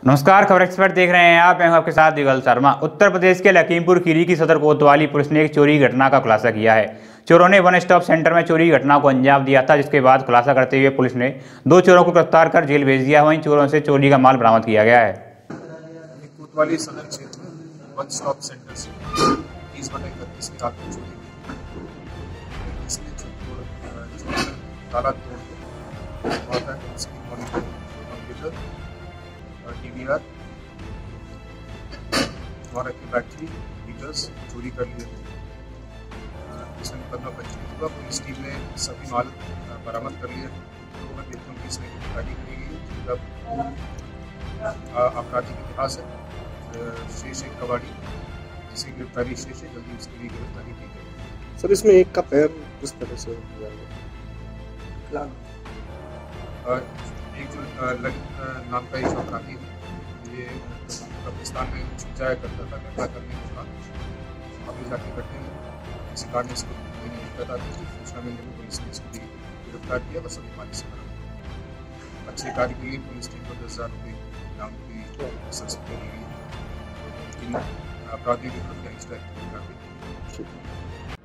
नमस्कार, खबर एक्सपर्ट देख रहे हैं आप। मैं हूं आपके साथ दिगल शर्मा। उत्तर प्रदेश के लखीमपुर खीरी की सदर कोतवाली पुलिस ने एक चोरी की घटना का खुलासा किया है। चोरों ने वन स्टॉप सेंटर में चोरी की घटना को अंजाम दिया था, जिसके बाद खुलासा करते हुए पुलिस ने 2 चोरों को गिरफ्तार कर जेल भेज दिया। वहीं चोरों से चोरी का माल बरामद किया गया है। कोतवाली सदर क्षेत्र में वन स्टॉप सेंटर से 30/31 की रात को चोरी हुई, जिसमें ताला तोड़ के उसकी मॉनिटर, कंप्यूटर, DVR, हमारा की बैटरी, हीटर्स चोरी कर लिए थे। इसमें मुकदमा पंजीकृत हुआ। पुलिस टीम ने सभी माल बरामद कर लिए। 2 व्यक्तियों की इसमें गिरफ्तारी करी गई, जिनका आपराधिक इतिहास है। शेष एक कबाड़ी, जिसकी गिरफ्तारी शेष है, जल्दी उसकी भी गिरफ्तारी की गई। सर, इसमें एक का पैर किस तरह से हुआ है? एक जो ललित नाम का एक अपराधी है, ये कब्रिस्तान में छुप जाया करता था। घटना करने के बाद अभी जाके घटने में किसी कारण इसको दिक्कत आती थी। सूचना मिलने में पुलिस ने इसको गिरफ्तार किया। बस अभी मालिक से बना अच्छे कार्य के लिए पुलिस टीम को 10,000 रुपये इनाम की सब्सिडी दी गई। इन अपराधियों के विरुद्ध गैंगस्टर एक्ट की कार्रवाई की।